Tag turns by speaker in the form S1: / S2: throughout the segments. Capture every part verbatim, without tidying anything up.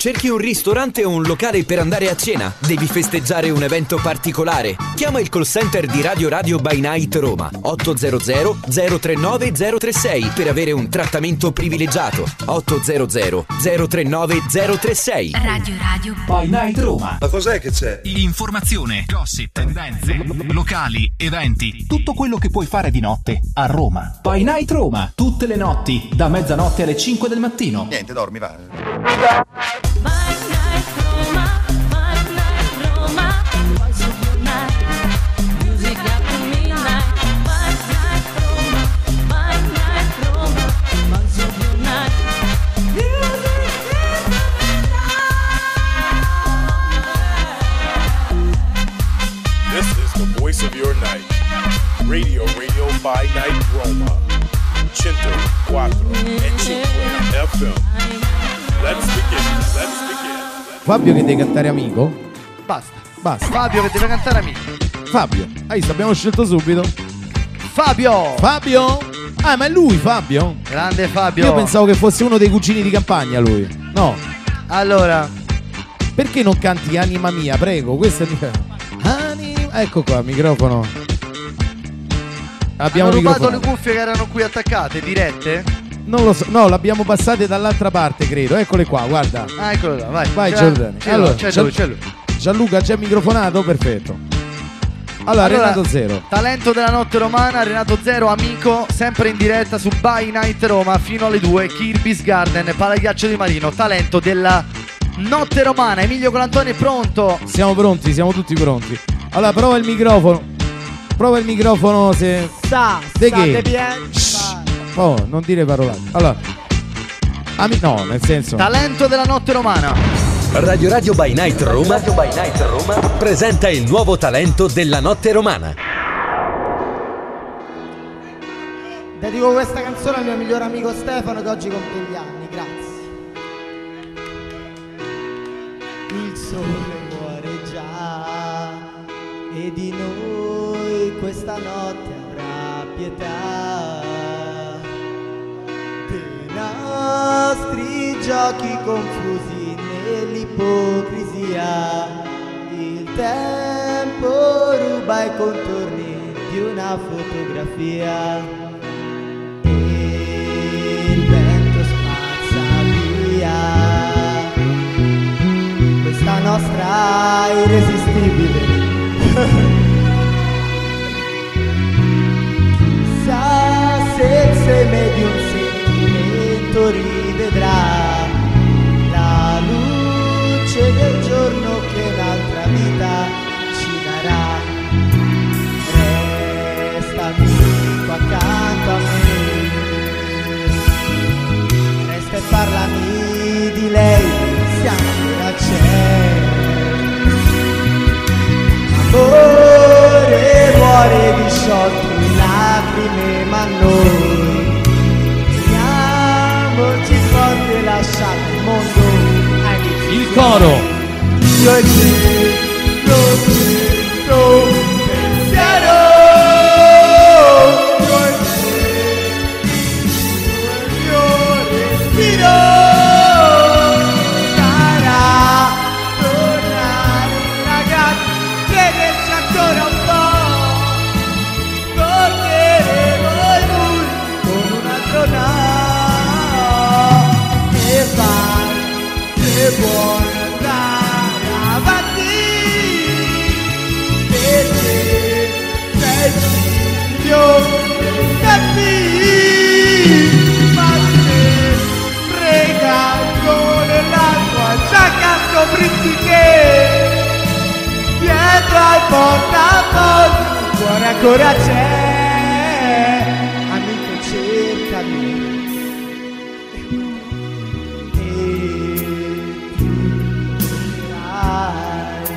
S1: Cerchi un ristorante o un locale per andare a cena? Devi festeggiare un evento particolare? Chiama il call center di Radio Radio by Night Roma ottocento zero tre nove zero tre sei per avere un trattamento privilegiato. ottocento zero tre nove zero tre sei.
S2: Radio Radio by Night Roma.
S3: Ma cos'è che c'è?
S2: Informazione, gossip, tendenze, locali, eventi, tutto quello che puoi fare di notte a Roma. By Night Roma, tutte le notti, da mezzanotte alle cinque del mattino.
S3: Niente, dormi, va.
S4: This is the voice of your night. Radio Radio by Night Roma. cento quattro e cinque F M. Let's begin. Let's begin.
S5: Fabio che deve cantare Amico?
S6: Basta.
S5: Basta.
S6: Fabio che deve cantare Amico.
S5: Fabio. Hai visto, abbiamo scelto subito.
S6: Fabio.
S5: Fabio? Ah, ma è lui Fabio?
S6: Grande Fabio.
S5: Io pensavo che fosse uno dei cugini di campagna lui. No.
S6: Allora,
S5: perché non canti Anima Mia, prego? Questo è mia. Anima. Ecco qua, microfono. Abbiamo
S6: hanno rubato
S5: microfono.
S6: le cuffie che erano qui attaccate, dirette?
S5: Non lo so, no, l'abbiamo passate dall'altra parte, credo. Eccole qua, guarda.
S6: Ah, eccolo là, vai.
S5: Vai,
S6: C'è-
S5: Giordani.
S6: c'è
S5: Allora,
S6: lui, c'è
S5: Gian-
S6: lui, c'è lui.
S5: Gianluca, già microfonato? Perfetto. Allora,
S6: Allora,
S5: Renato Zero.
S6: Talento della notte romana, Renato Zero, Amico, sempre in diretta su By Night Roma fino alle due, Kirby's Garden, Palaghiaccio di Marino, talento della notte romana. Emilio Colantoni è pronto.
S5: Siamo pronti, siamo tutti pronti. Allora, prova il microfono. Prova il microfono se...
S7: Sta,
S5: De
S7: sta
S5: che?
S7: de bien.
S5: Oh, non dire parolate. Allora... Ami... No, nel senso...
S6: Talento della notte romana.
S1: Radio Radio by Night Roma, by Night Roma presenta il nuovo talento della notte romana.
S7: Dedico questa canzone al mio migliore amico Stefano che oggi compie gli anni, grazie. Il sole muore già e di noi questa notte avrà pietà. Dei nostri giochi confusi nell'ipocrisia, il tempo ruba i contorni di una fotografia e il vento spazza via questa nostra irresistibile chissà se il seme di un sentimento rivedrà la luce del giorno che un'altra vita ci darà. Resta amico accanto a me, resta e parlami di lei se ancora c'è. Amore, cuore disciolto in lacrime, ma noi teniamoci forte, lasciate il mondo ai vizi.
S5: Il coro.
S7: Io e te, lo stesso pensiero. Io e te, il mio respiro. Sarà tornare ragazzi, crederci ancora un po'. Torneremo lui con un altro no. E vai, se vuoi andare avanti, perché sei figlio dei tempi, ma se frega il sole l'acqua, giacca scoprirti che dietro al portafoglio il cuore ancora c'è. Amico, cercami e tu dirai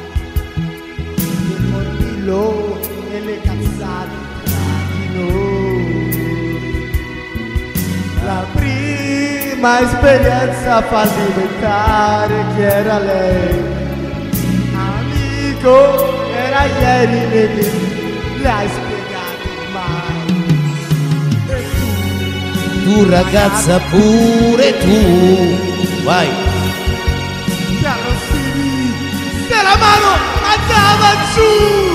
S7: il morbillo e le cazzate tra di noi. La prima esperienza fa diventare chi era lei. Amico, era ieri, vedi, le hai spiegato mai. E tu,
S5: Tu ragazza pure tu. Vai.
S7: se la mano andava giù.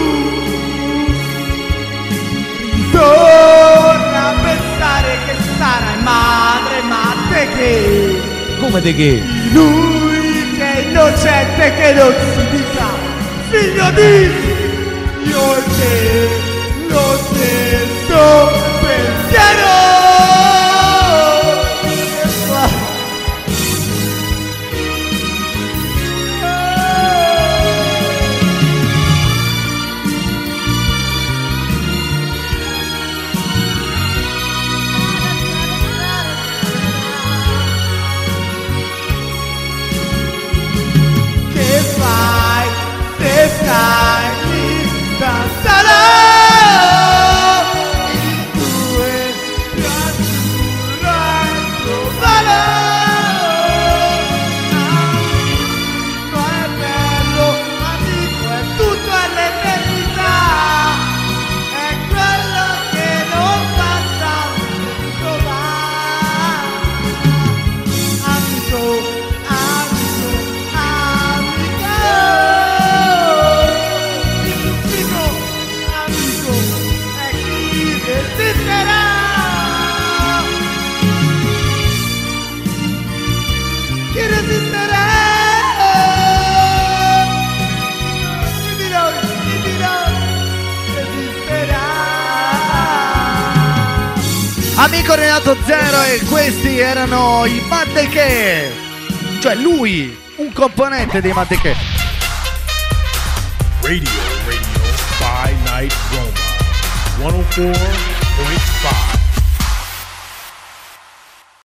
S7: Torna a pensare che sarai madre, ma te che?
S5: Come te che?
S7: Lui che è innocente, che non si dica figlio di. Io e te lo stesso pensiero. Che fai se stai lì da sarà i due più azzurro e trovare. Amico è bello, amico è tutto all'eternità, è quello che non passa tutto va. Amico, amico, amico, il primo amico è chi resisterà. Chi resisterà? Chi di noi, chi di noi resisterà?
S6: Amico Renato Zero, e questi erano i Maddeche. Cioè lui, un componente dei Maddeche.
S4: Radio, Radio by Night Roma. one oh four point five